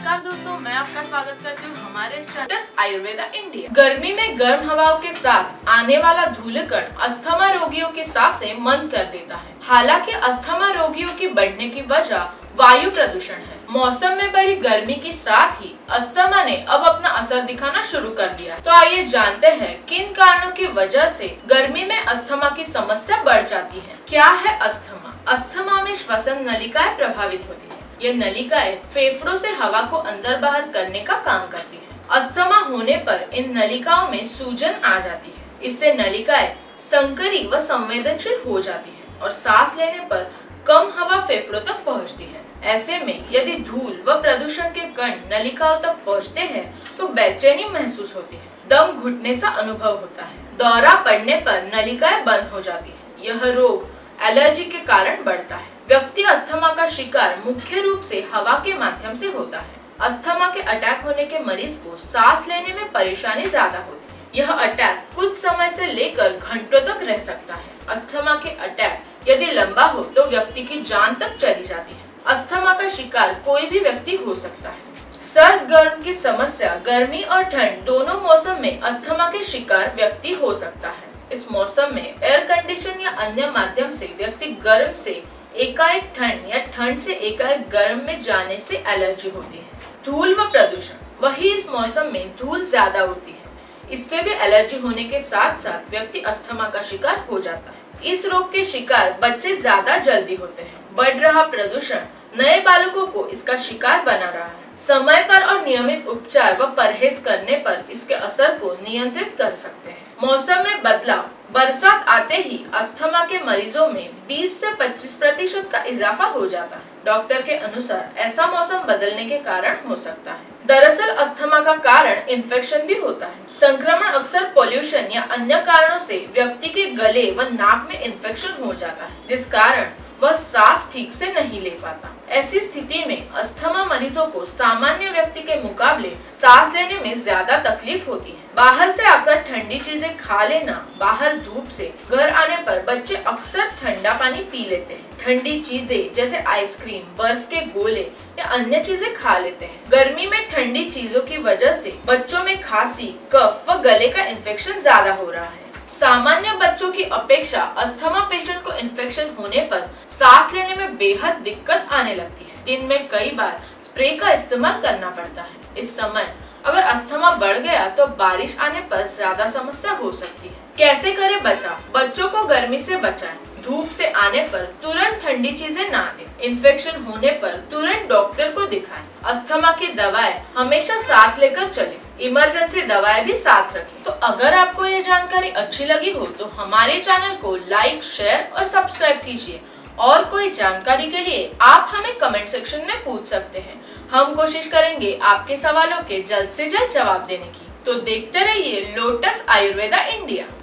नमस्कार दोस्तों, मैं आपका स्वागत करती हूँ हमारे स्टेटस आयुर्वेदा इंडिया। गर्मी में गर्म हवाओं के साथ आने वाला धूलकण अस्थमा रोगियों की सांसें मंद कर देता है। हालांकि अस्थमा रोगियों की बढ़ने की वजह वायु प्रदूषण है। मौसम में बढ़ी गर्मी के साथ ही अस्थमा ने अब अपना असर दिखाना शुरू कर दिया। तो आइए जानते हैं किन कारणों की वजह से गर्मी में अस्थमा की समस्या बढ़ जाती है। क्या है अस्थमा? अस्थमा में श्वसन नलिकाएं प्रभावित होती है। ये नलिकाएं फेफड़ों से हवा को अंदर बाहर करने का काम करती है। अस्थमा होने पर इन नलिकाओं में सूजन आ जाती है। इससे नलिकाएं संकरी व संवेदनशील हो जाती है और सांस लेने पर कम हवा फेफड़ों तक पहुंचती है। ऐसे में यदि धूल व प्रदूषण के कण नलिकाओं तक पहुंचते हैं तो बेचैनी महसूस होती है, दम घुटने सा अनुभव होता है, दौरा पड़ने पर नलिकाएं बंद हो जाती है। यह रोग एलर्जी के कारण बढ़ता है। व्यक्ति अस्थमा का शिकार मुख्य रूप से हवा के माध्यम से होता है। अस्थमा के अटैक होने के मरीज को सांस लेने में परेशानी ज्यादा होती है। यह अटैक कुछ समय से लेकर घंटों तक रह सकता है। अस्थमा के अटैक यदि लंबा हो तो व्यक्ति की जान तक चली जाती है। अस्थमा का शिकार कोई भी व्यक्ति हो सकता है। सर्द गर्म की समस्या, गर्मी और ठंड दोनों मौसम में अस्थमा के शिकार व्यक्ति हो सकता है। इस मौसम में एयर कंडीशन या अन्य माध्यम से व्यक्ति गर्म से एकाएक ठंड या ठंड से एकाएक गर्म में जाने से एलर्जी होती है। धूल व प्रदूषण, वही इस मौसम में धूल ज्यादा उड़ती है। इससे भी एलर्जी होने के साथ साथ व्यक्ति अस्थमा का शिकार हो जाता है। इस रोग के शिकार बच्चे ज्यादा जल्दी होते हैं। बढ़ रहा प्रदूषण नए बालकों को इसका शिकार बना रहा है। समय पर और नियमित उपचार व परहेज करने पर इसके असर को नियंत्रित कर सकते हैं। मौसम में बदलाव, बरसात आते ही अस्थमा के मरीजों में 20 से 25% का इजाफा हो जाता है। डॉक्टर के अनुसार ऐसा मौसम बदलने के कारण हो सकता है। दरअसल अस्थमा का कारण इन्फेक्शन भी होता है। संक्रमण अक्सर पोल्यूशन या अन्य कारणों से व्यक्ति के गले व नाक में इन्फेक्शन हो जाता है, जिस कारण वह सांस ठीक से नहीं ले पाता। ऐसी स्थिति में अस्थमा मरीजों को सामान्य व्यक्ति के मुकाबले सांस लेने में ज्यादा तकलीफ होती है। बाहर से आकर ठंडी चीजें खा लेना, बाहर धूप से घर आने पर बच्चे अक्सर ठंडा पानी पी लेते हैं। ठंडी चीजें जैसे आइसक्रीम, बर्फ के गोले या अन्य चीजें खा लेते हैं। गर्मी में ठंडी चीजों की वजह से बच्चों में खांसी, कफ व गले का इन्फेक्शन ज्यादा हो रहा है। सामान्य बच्चों की अपेक्षा अस्थमा पेशेंट को इन्फेक्शन होने पर सांस लेने में बेहद दिक्कत आने लगती है। दिन में कई बार स्प्रे का इस्तेमाल करना पड़ता है। इस समय अगर अस्थमा बढ़ गया तो बारिश आने पर ज्यादा समस्या हो सकती है। कैसे करें बचाव? बच्चों को गर्मी से बचाएं। धूप से आने पर तुरंत ठंडी चीजें ना दें। इन्फेक्शन होने पर तुरंत डॉक्टर को दिखाएं। अस्थमा की दवाएं हमेशा साथ लेकर चलें। इमरजेंसी दवाएं भी साथ रखें। तो अगर आपको ये जानकारी अच्छी लगी हो तो हमारे चैनल को लाइक, शेयर और सब्सक्राइब कीजिए। और कोई जानकारी के लिए आप हमें कमेंट सेक्शन में पूछ सकते हैं। हम कोशिश करेंगे आपके सवालों के जल्द से जल्द जवाब देने की। तो देखते रहिए लोटस आयुर्वेदा इंडिया।